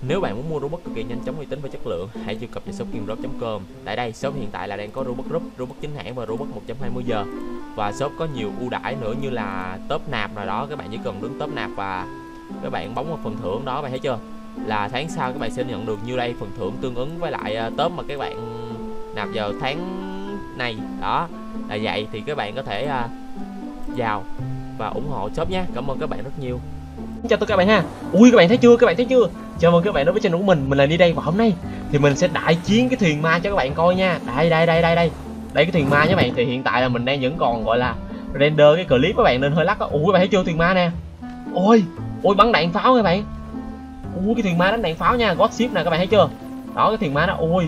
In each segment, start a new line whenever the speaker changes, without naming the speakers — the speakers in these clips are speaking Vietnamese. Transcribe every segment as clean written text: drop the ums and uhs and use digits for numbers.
Nếu bạn muốn mua robot cực kỳ nhanh chóng, uy tín và chất lượng, hãy truy cập vào shop kiengrop.com. Tại đây shop hiện tại là đang có robot group, robot chính hãng và robot 120 giờ. Và shop có nhiều ưu đãi nữa như là top nạp nào đó, các bạn chỉ cần đứng top nạp và các bạn bấm vào phần thưởng đó, bạn thấy chưa? Là tháng sau các bạn sẽ nhận được nhiêu đây, phần thưởng tương ứng với lại top mà các bạn nạp vào tháng này. Đó, là vậy thì các bạn có thể vào và ủng hộ shop nhé. Cảm ơn các bạn rất nhiều. Chào tất cả các bạn ha. Ui các bạn thấy chưa? Các bạn thấy chưa? Chào mừng các bạn đến với channel của mình là đi đây, và hôm nay thì mình sẽ đại chiến cái thuyền ma cho các bạn coi nha. Đây cái thuyền ma nha các bạn. Thì hiện tại là mình đang vẫn còn gọi là render cái clip các bạn nên hơi lắc á. Ui các bạn thấy chưa, thuyền ma nè. Ôi bắn đạn pháo các bạn. Ui cái thuyền ma đánh đạn pháo nha, God ship nè, các bạn thấy chưa? Đó cái thuyền ma đó. Ôi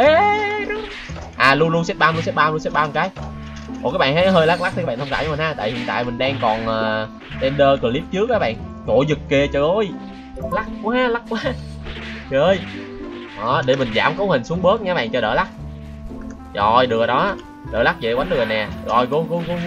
luôn set bam cái. Ủa các bạn thấy hơi lắc thì các bạn thông cảm cho mình ha, tại hiện tại mình đang còn render clip trước các bạn. Trời ơi, giật kìa, trời ơi, lắc quá trời ơi. Đó, để mình giảm cấu hình xuống bớt nha các bạn cho đỡ lắc. Rồi được rồi đó, đỡ lắc vậy quánh được rồi nè. Rồi go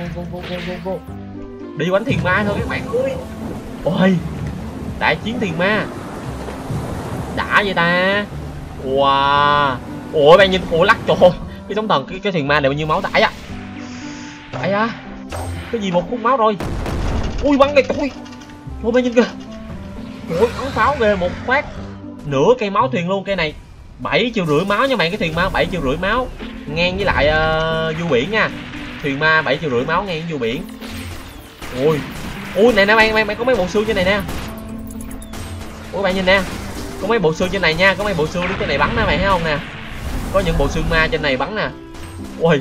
đi quánh thuyền ma thôi các bạn ơi. Ôi đại chiến thuyền ma đã vậy ta. Wow, ủa bạn nhìn, ủa lắc, trời ơi, cái sóng thần cái thuyền ma này bao nhiêu máu tải á. Tại cái gì một khúc máu rồi. Ui bắn này, thôi bạn nhìn kìa. Ủa bắn pháo ghê, một phát nửa cây máu thuyền luôn. Cây này 7,5 triệu máu nha bạn. Cái thuyền ma 7,5 triệu máu ngang với lại vua biển nha. Thuyền ma 7,5 triệu máu ngang với vua biển. Ui này nè bạn có mấy bộ xương trên này nè. Ủa bạn nhìn nè, có mấy bộ xương trên này nha, có mấy bộ xương đứng trên này bắn nè, bạn thấy không nè. Có những bộ xương ma trên này bắn nè. Ui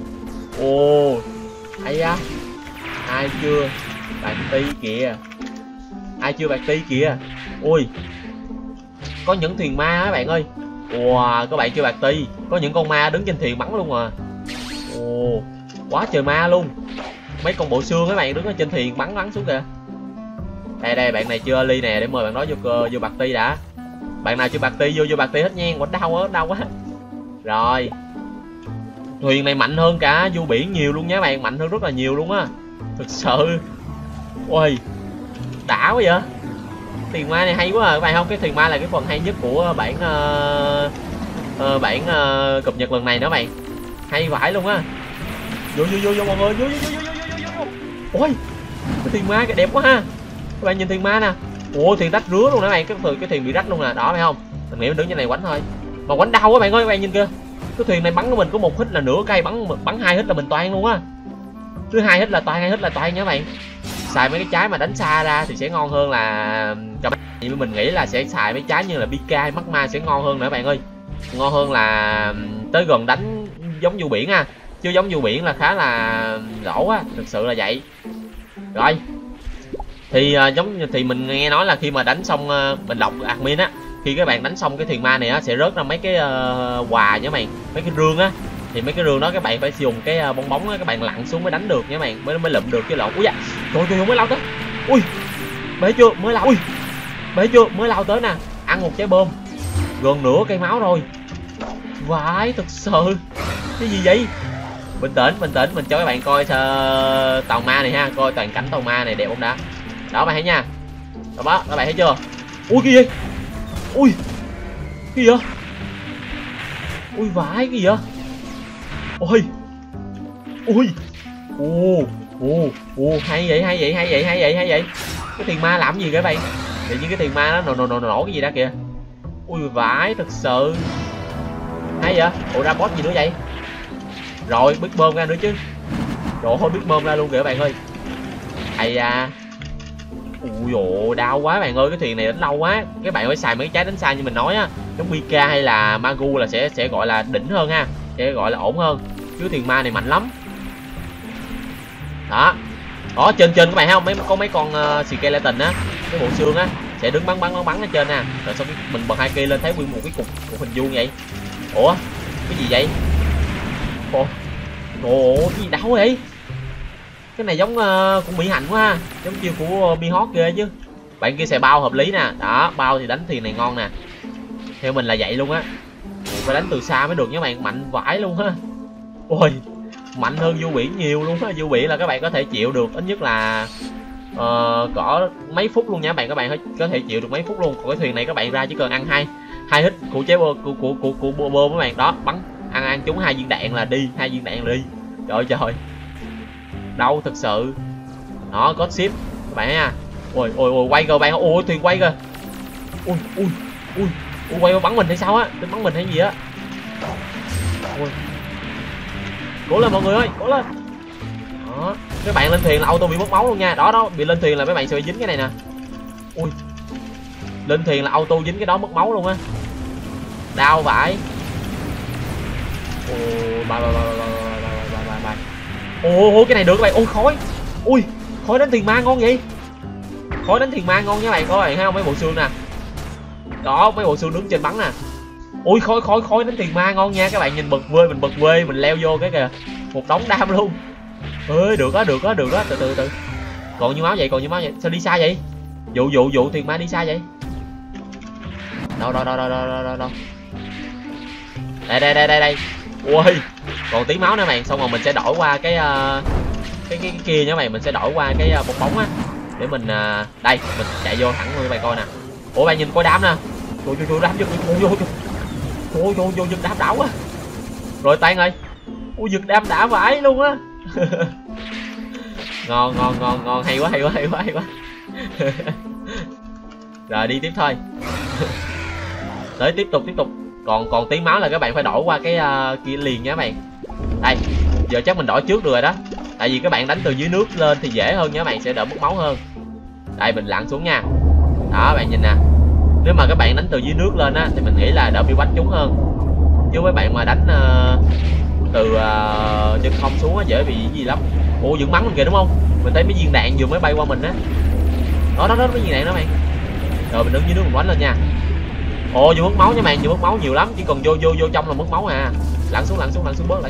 ai chưa bạc ti kìa, ui có những thuyền ma á bạn ơi. Wow, các bạn chưa bạc ti, có những con ma đứng trên thuyền bắn luôn à. Quá trời ma luôn. Mấy con bộ xương các bạn đứng ở trên thuyền bắn xuống kìa. Đây bạn này chưa ly nè, để mời bạn đó vô bạc ti đã. Bạn nào chưa bạc ti vô bạc ti hết nha, quá đau quá. Rồi thuyền này mạnh hơn cả vua biển nhiều luôn nha bạn, mạnh hơn rất là nhiều luôn á, thực sự. Ôi đã quá vậy. Thuyền ma này hay quá các bạn không? Cái thuyền ma là cái phần hay nhất của bản cập nhật lần này nữa bạn, hay vãi luôn á. Vô mọi người, vô. Ôi cái thuyền ma cái đẹp quá ha, các bạn nhìn thuyền ma nè. Thuyền rách rứa luôn nè bạn, cái thuyền bị rách luôn nè, đó phải không? Mình nghĩ mình đứng trên này quánh thôi mà quánh đau quá bạn ơi. Các bạn nhìn kìa, cái thuyền này bắn của mình có một hit là nửa cây, bắn 2 hit là mình toan luôn á. Cứ 2 hit là toan nha các bạn. Xài mấy cái trái mà đánh xa ra thì sẽ ngon hơn là mình nghĩ là sẽ xài mấy trái như là Pika, Magma sẽ ngon hơn nữa bạn ơi. Ngon hơn là tới gần đánh giống vua biển ha, chứ giống vua biển là khá là lỗ á, thực sự là vậy. Rồi thì mình nghe nói là khi mà đánh xong mình đọc admin á, khi các bạn đánh xong cái thuyền ma này á sẽ rớt ra mấy cái quà nha bạn, mấy cái rương á. Thì mấy cái rương đó các bạn phải dùng cái bong bóng á, các bạn lặn xuống mới đánh được nha bạn, mới lụm được cái lộn. Ui da, trời mới lao tới. Ui bể chưa, mới lao tới nè, ăn một trái bom gần nửa cây máu rồi. Vãi thực sự, cái gì vậy? Bình tĩnh, mình cho các bạn coi tàu ma này ha, coi toàn cảnh tàu ma này đẹp không đã. Đó bạn thấy nha, đó các bạn thấy chưa? Ui cái gì? Ui cái gì vậy? Ui vãi cái gì vậy? Hay vậy. Cái thuyền ma làm gì các bạn? Tự nhiên cái thuyền ma nó nổ cái gì đó kìa. Ui vãi thực sự hay vậy. Ra boss gì nữa vậy? Rồi big bơm ra nữa chứ. Trời ơi big bơm ra luôn kìa các bạn ơi. Hay ui đau quá bạn ơi, cái thuyền này đánh lâu quá. Các bạn phải xài mấy trái đánh xa như mình nói á, giống Pika hay là Magu là sẽ gọi là đỉnh hơn ha, sẽ gọi là ổn hơn, chứ thuyền ma này mạnh lắm. Đó trên các bạn thấy không, có mấy con skeleton á, cái bộ xương á sẽ đứng bắn ở trên nè. Rồi xong mình bật 2 cây lên thấy nguyên một cái cục hình vuông vậy. Ủa cái gì vậy? Cái gì đau vậy? Cái này giống của Mỹ Hạnh quá ha, giống chiêu của Mihawk ghê chứ. Bạn kia xài bao hợp lý nè, đó bao thì đánh thuyền này ngon nè, theo mình là vậy luôn á. Phải đánh từ xa mới được nha bạn, mạnh vãi luôn á. Ôi mạnh hơn vua biển nhiều luôn á. Vua biển là các bạn có thể chịu được ít nhất là cỡ mấy phút luôn nha các bạn có thể chịu được mấy phút luôn. Còn cái thuyền này các bạn ra chỉ cần ăn hai hit của chế bơm của bơm các bạn đó, bắn ăn trúng 2 viên đạn là đi, 2 viên đạn là đi. Trời ơi đâu thực sự đó. God ship các bạn nha. Ôi quay kìa bạn. Ôi thuyền quay kìa. Ui quay bắn mình hay sao á, tính bắn mình hay gì á. Ôi cố lên mọi người ơi, cố lên đó. Các bạn lên thuyền là auto bị mất máu luôn nha. Đó bị lên thuyền là mấy bạn sẽ bị dính cái này nè. Ui lên thuyền là auto dính cái đó mất máu luôn á, đau vãi. Bye. Cái này được các bạn. Ôi khói. Ui khói đánh thuyền ma ngon vậy. Khói đánh thuyền ma ngon nha bạn. Các bạn thấy không, mấy bộ xương nè. Đó mấy bộ xương đứng trên bắn nè. Ui khói đánh thuyền ma ngon nha các bạn. Nhìn mình bật quê mình leo vô cái kìa, một đống đam luôn. Ơi được đó. Từ còn nhiêu máu vậy, sao đi xa vậy? Dụ thuyền ma đi xa vậy. Đâu đây. Ui còn tí máu nữa bạn. Xong rồi mình sẽ đổi qua cái kia nha các bạn. Mình sẽ đổi qua cái bong bóng á để mình đây mình chạy vô thẳng luôn các bạn coi nè. Ủa bạn nhìn coi đám nè. Trời đám giật đám đảo quá. Rồi Tan ơi. Ui giật đám đã vãi luôn á. ngon hay quá. Rồi đi tiếp thôi. Tới tiếp tục. Còn tí máu là các bạn phải đổi qua cái kia liền nha các bạn. Đây giờ chắc mình đổi trước được rồi đó, tại vì các bạn đánh từ dưới nước lên thì dễ hơn nha các bạn, sẽ đỡ mất máu hơn. Đây mình lặn xuống nha. Đó bạn nhìn nè, nếu mà các bạn đánh từ dưới nước lên á thì mình nghĩ là đỡ bị bắn trúng hơn, chứ mấy bạn mà đánh từ trên không xuống á dễ bị gì lắm. Ủa vẫn bắn mình kìa đúng không? Mình thấy mấy viên đạn vừa mới bay qua mình á. Đó mấy viên đạn đó bạn. Rồi mình đứng dưới nước mình bắn lên nha. Ồ vừa mất máu nha bạn, vừa mất máu nhiều lắm, chỉ còn vô trong là mất máu à. Lặn xuống bớt.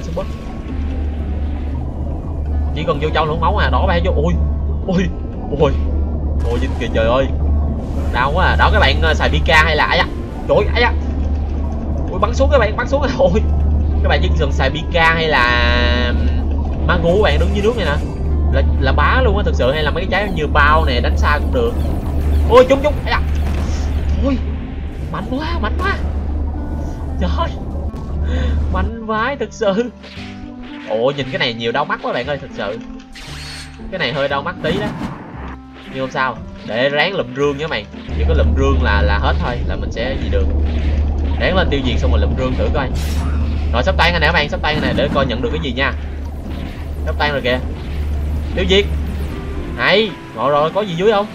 Chỉ cần vô trong là mất máu à. Đó bạn vô. Ôi dính kìa, trời ơi đau quá à. Đó các bạn xài Pika hay là ấy da. Ui bắn xuống các bạn, bắn xuống rồi. Ôi các bạn chỉ cần xài Pika hay là Magu các bạn đứng dưới nước này nè là bá luôn á thực sự, hay là mấy cái trái như bao nè, đánh xa cũng được. Ôi trúng. Ui mạnh quá. Trời ơi mạnh vãi thực sự. Ồ nhìn cái này nhiều đau mắt quá bạn ơi, thực sự cái này hơi đau mắt tí đó, nhưng không sao, để ráng lụm rương nha bạn. Chỉ có lụm rương là hết thôi, là mình sẽ gì được. Ráng lên tiêu diệt xong rồi lụm rương thử coi. Rồi sắp tan rồi nè các bạn, sắp tan này để coi nhận được cái gì nha. Sắp tan rồi kìa, tiêu diệt hay. Rồi có gì dưới không?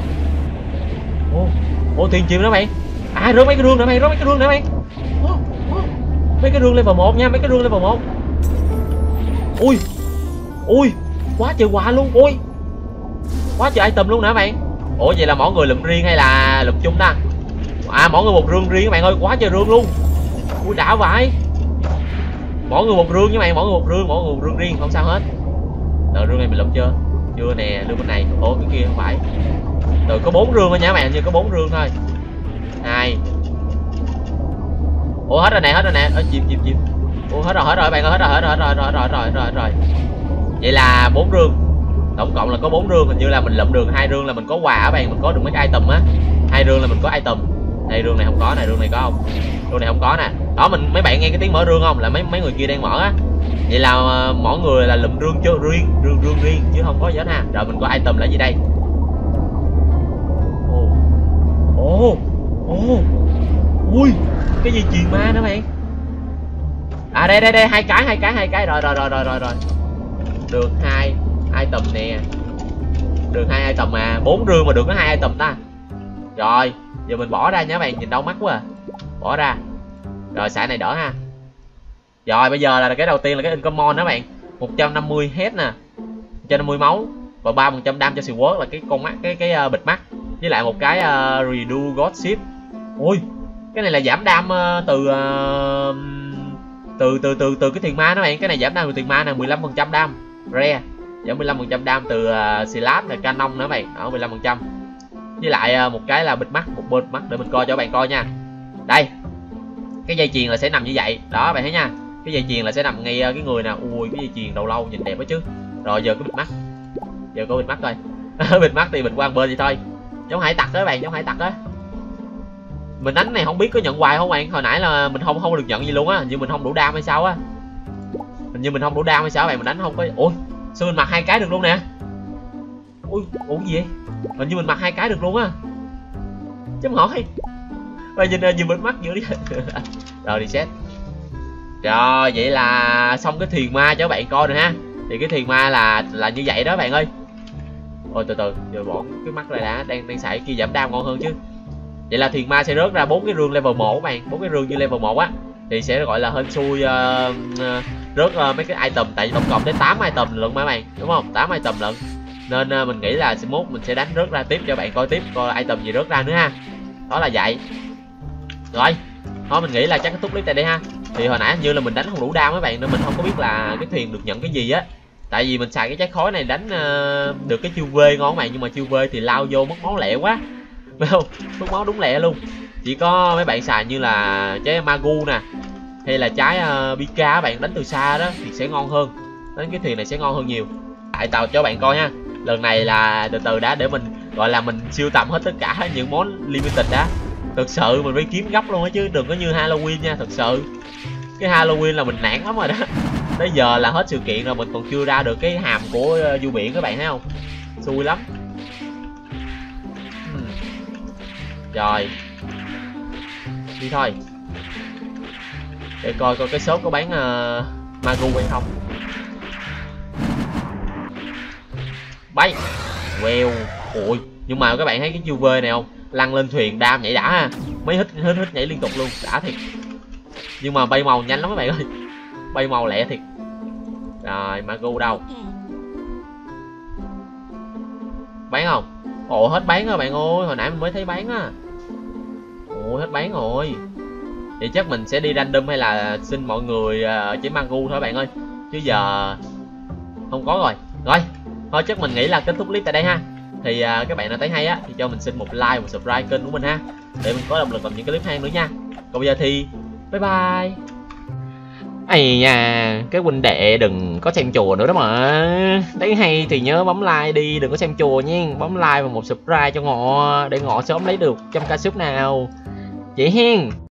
Ô tiền chìm đó bạn. À rớt mấy cái rương nè bạn, mấy cái rương level 1 nha, mấy cái rương level 1. Ui quá trời quà luôn. Ui quá trời item luôn nè bạn. Ủa vậy là mỗi người lụm riêng hay là lụm chung ta? À mỗi người một rương riêng các bạn ơi, quá trời rương luôn. Ui đã vậy. Mỗi người một rương nha bạn, mỗi người một rương riêng, không sao hết. Rồi rương này mình lụm chưa? Chưa nè, rương bên này. Ủa cái kia không phải. Rồi có 4 rương thôi nha các bạn, như có 4 rương thôi. 2. Ủa hết rồi nè. Ở chìm. Ủa hết rồi bạn ơi, hết rồi. Vậy là 4 rương. Tổng cộng là có 4 rương, hình như là mình lụm được 2 rương là mình có quà á bạn, mình có được mấy cái item á. 2 rương là mình có item. Đây rương này không có nè, rương này có không? Rương này không có nè. Đó mấy bạn nghe cái tiếng mở rương không? Là mấy người kia đang mở á. Vậy là mỗi người là lụm rương cho rương riêng chứ không có gì hết ha. Rồi mình có item là gì đây? Ui cái gì chuyền ma nữa bạn. À đây 2 cái rồi. Được 2 item nè. Được 2 item mà 4 rương mà được có 2 item ta. Rồi giờ mình bỏ ra nha các bạn, nhìn đau mắt quá à. Bỏ ra. Rồi xài này đỡ ha. Rồi bây giờ là cái đầu tiên là cái uncommon đó bạn. 150 head nè, 150 máu và 3% đam cho sword là cái con mắt, cái bịt mắt, với lại một cái redo god ship. Ui cái này là giảm đam từ cái thuyền ma đó bạn. Cái này giảm đam từ thuyền ma nè, 15% đam rare, giảm 15% đam từ slab này, canon nữa bạn, ở 15%. Với lại một cái là bịt mắt, một bên mắt để mình coi cho bạn coi nha. Đây cái dây chuyền là sẽ nằm như vậy đó bạn thấy nha, cái dây chuyền là sẽ nằm ngay cái người nè. Ui cái dây chuyền đầu lâu nhìn đẹp quá chứ. Rồi giờ có bịt mắt, giờ có bịt mắt coi. Bịt mắt thì bịt qua một bên vậy thôi, giống hải tặc đó các bạn, giống hải tặc á. Mình đánh này không biết có nhận hoài không bạn, hồi nãy là mình không được nhận gì luôn á, như mình không đủ đam hay sao á, hình như mình không đủ đam hay sao bạn, mình đánh không có. Ui sao mình mặc 2 cái được luôn nè. Ui ủa gì vậy, hình như mình mặc 2 cái được luôn á, chấm hỏi. Và nhìn bịt mắt dữ đi. Rồi reset. Rồi vậy là xong cái thuyền ma cho các bạn coi rồi ha. Thì cái thuyền ma là như vậy đó bạn ơi. Ôi từ từ giờ bỏ cái mắt này đã, đang xài kia giảm đam ngon hơn chứ. Vậy là thuyền ma sẽ rớt ra 4 cái rương level 1 các bạn, 4 cái rương như level 1 á, thì sẽ gọi là hên xui rớt mấy cái item, tại vì tổng cộng tới 8 item lận mà các bạn, đúng không? 8 item lận. Nên mình nghĩ là mốt mình sẽ đánh rớt ra tiếp cho bạn coi tiếp, coi item gì rớt ra nữa ha. Đó là vậy. Rồi, thôi mình nghĩ là chắc kết thúc clip tại đây ha. Thì hồi nãy như là mình đánh không đủ đam các bạn, nên mình không có biết là cái thuyền được nhận cái gì á. Tại vì mình xài cái trái khói này đánh được cái chiêu V ngon các bạn, nhưng mà chiêu V thì lao vô mất máu lẹ quá. Phải không? Mất máu đúng lẹ luôn. Chỉ có mấy bạn xài như là trái Magu nè, hay là trái Pika các bạn đánh từ xa đó thì sẽ ngon hơn. Đánh cái thuyền này sẽ ngon hơn nhiều. Tại tàu cho bạn coi ha. Lần này là từ từ đã, để mình gọi là mình siêu tầm hết tất cả những món limited đã. Thực sự mình phải kiếm gấp luôn á chứ đừng có như Halloween nha, thật sự. Cái Halloween là mình nản lắm rồi đó. Tới giờ là hết sự kiện rồi mình còn chưa ra được cái hàm của vua biển các bạn thấy không? Xui lắm. Rồi. Đi thôi. Để coi cái shop có bán Magu hay không. Bay. Wow. Ui, nhưng mà các bạn thấy cái chiêu V này không? Lăn lên thuyền đam nhảy đã ha. Mấy hít nhảy liên tục luôn, đã thiệt. Nhưng mà bay màu nhanh lắm các bạn ơi. Bay màu lẹ thiệt. Rồi, Magu đâu? Bán không? Ồ, hết bán rồi bạn ơi, hồi nãy mình mới thấy bán á. Ồ, hết bán rồi. Thì chắc mình sẽ đi random hay là xin mọi người chỉ Magu thôi bạn ơi. Chứ giờ không có rồi. Rồi, thôi chắc mình nghĩ là kết thúc clip tại đây ha. Thì các bạn nào thấy hay á thì cho mình xin một like, một subscribe kênh của mình ha, để mình có động lực làm những cái clip hay nữa nha. Còn bây giờ thì bye bye. Ây da, cái huynh đệ đừng có xem chùa nữa đó mà. Thấy hay thì nhớ bấm like đi, đừng có xem chùa nha. Bấm like và một subscribe cho Ngọ, để Ngọ sớm lấy được 100k sub nào. Vậy hen.